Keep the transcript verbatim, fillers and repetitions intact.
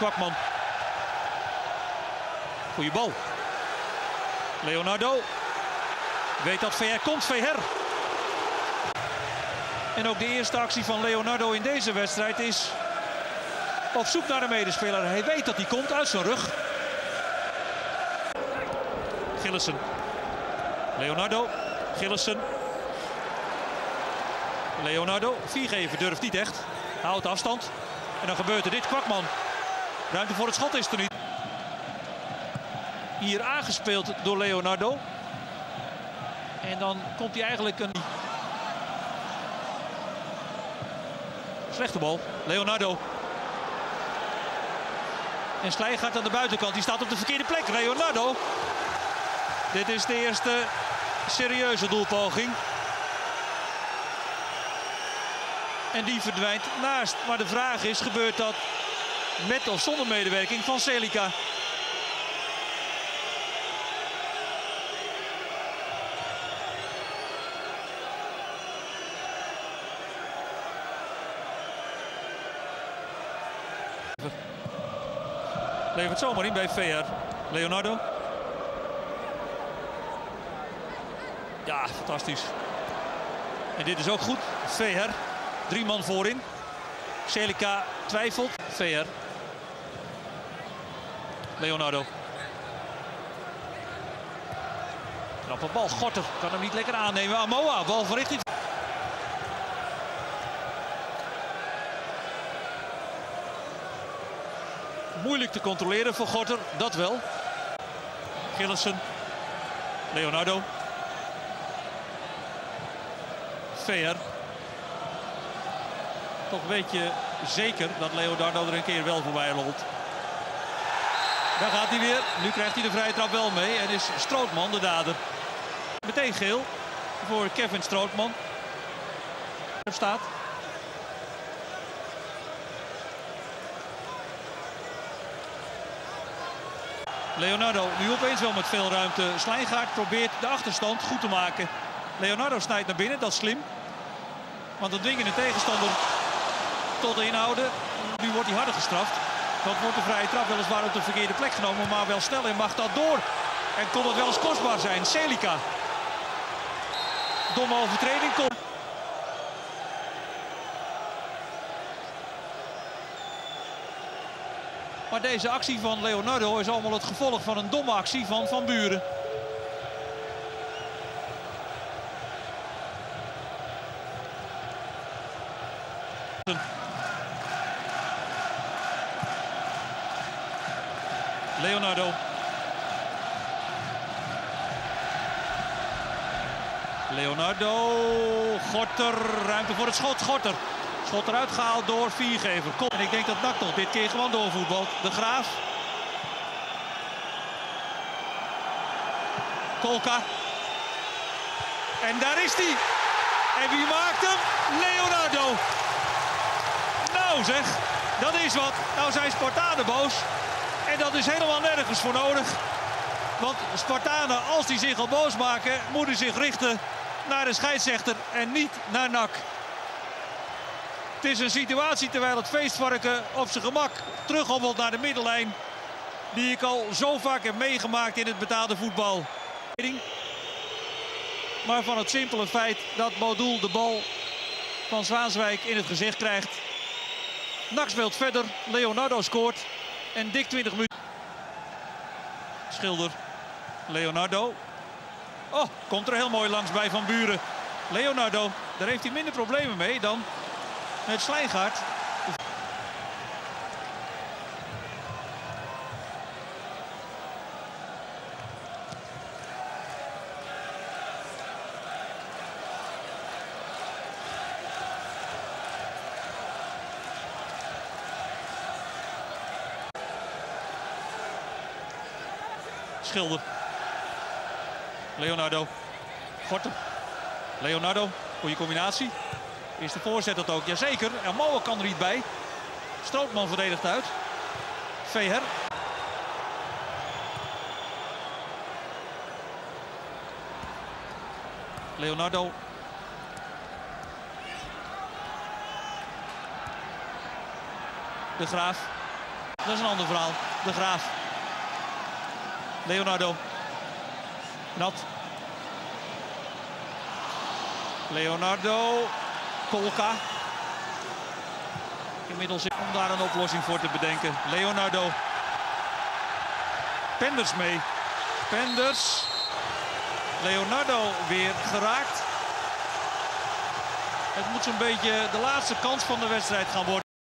Kwakman. Goeie bal. Leonardo. Weet dat V R komt, V R. En ook de eerste actie van Leonardo in deze wedstrijd is op zoek naar een medespeler. Hij weet dat hij komt uit zijn rug. Gillessen. Leonardo. Gillessen. Leonardo. Viergever durft niet echt. Houdt afstand. En dan gebeurt er dit. Kwakman. Ruimte voor het schot is er niet. Hier aangespeeld door Leonardo. En dan komt hij eigenlijk een slechte bal. Leonardo. En Slij gaat aan de buitenkant. Die staat op de verkeerde plek. Leonardo. Dit is de eerste serieuze doelpoging. En die verdwijnt naast. Maar de vraag is, gebeurt dat met of zonder medewerking van Celica? Levert zomaar in bij V R. Leonardo. Ja, fantastisch. En dit is ook goed. V R. Drie man voorin. Celica twijfelt. V R. Leonardo. Knappe bal. Gorter kan hem niet lekker aannemen. Amoa. Bal van richting. Moeilijk te controleren voor Gorter. Dat wel. Gillessen. Leonardo. V R. Toch weet je zeker dat Leonardo er een keer wel voorbij rolt. Daar gaat hij weer. Nu krijgt hij de vrije trap wel mee. En is Strootman de dader. Meteen geel voor Kevin Strootman. Er staat. Leonardo nu opeens wel met veel ruimte. Slijngaard probeert de achterstand goed te maken. Leonardo snijdt naar binnen, dat is slim. Want dan dwingen de tegenstander tot inhouden. Nu wordt hij harder gestraft. Dan wordt de vrije trap weliswaar op de verkeerde plek genomen. Maar wel snel en mag dat door. En kon het wel eens kostbaar zijn. Celica. Domme overtreding komt. Maar deze actie van Leonardo is allemaal het gevolg van een domme actie van Van Buren. Leonardo. Leonardo. Gorter. Ruimte voor het schot. Gorter. Schot eruit gehaald door Viergever. Kom. En ik denk dat N A C toch dit keer gewoon doorvoetbalt. De Graaf. Kolka. En daar is hij. En wie maakt hem? Leonardo. Nou zeg, dat is wat. Nou zijn Spartanen boos. En dat is helemaal nergens voor nodig. Want Spartanen, als die zich al boos maken, moeten zich richten naar de scheidsrechter en niet naar N A C. Het is een situatie terwijl het feestvarken op zijn gemak terughobbelt naar de middenlijn. Die ik al zo vaak heb meegemaakt in het betaalde voetbal. Maar van het simpele feit dat Modul de bal van Zwaanswijk in het gezicht krijgt. N A C speelt verder, Leonardo scoort en dik twintig minuten. Schilder, Leonardo. Oh, komt er heel mooi langs bij Van Buren. Leonardo, daar heeft hij minder problemen mee dan met Slijngaard. Schilder. Leonardo. Gorter. Leonardo. Goede combinatie. Is de voorzet dat ook? Jazeker. Amoa kan er niet bij. Strootman verdedigt uit. V R. Leonardo. De Graaf. Dat is een ander verhaal. De Graaf. Leonardo. Nat. Leonardo. Kolka. Inmiddels om daar een oplossing voor te bedenken. Leonardo. Penders mee. Penders. Leonardo weer geraakt. Het moet zo'n beetje de laatste kans van de wedstrijd gaan worden.